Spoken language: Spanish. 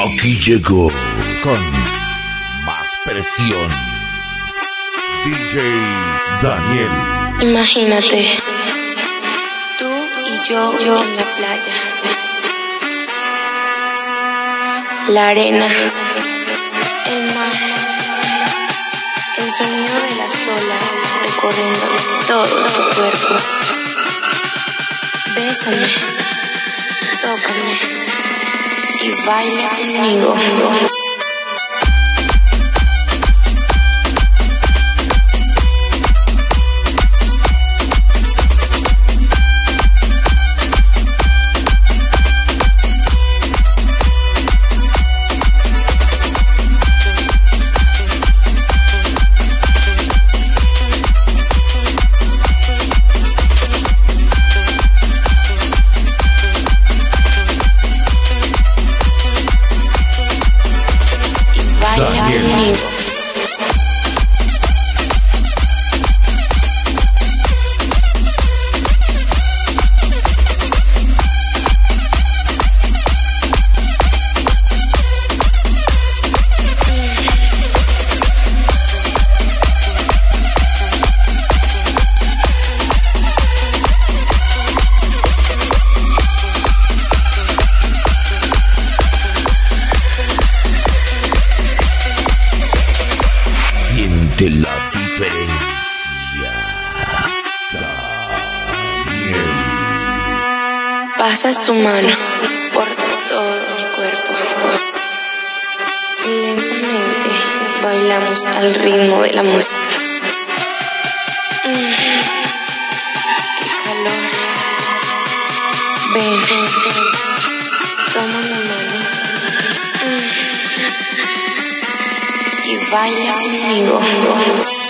Aquí llegó con más presión DJ Daniel. Imagínate, tú y yo en la playa, la arena, el mar, el sonido de las olas recorriendo todo tu cuerpo. Bésame, tócame y baila conmigo. Daniel. Siente la diferencia, Daniel. Pasas tu mano por todo mi cuerpo y lentamente bailamos al ritmo de la música. ¡Qué calor! Ven, toma mi mano y baila conmigo.